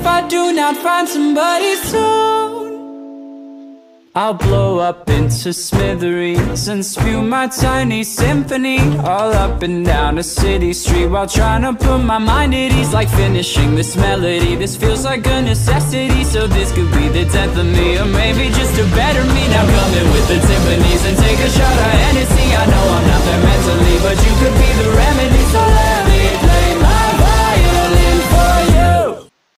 I do not find somebody soon, I'll blow up into smithereens and spew my tiny symphony all up and down a city street, while trying to put my mind at ease. Like finishing this melody, this feels like a necessity. So this could be the 10th of me, or maybe just a better me. Now come in with the timpanis and take a shot at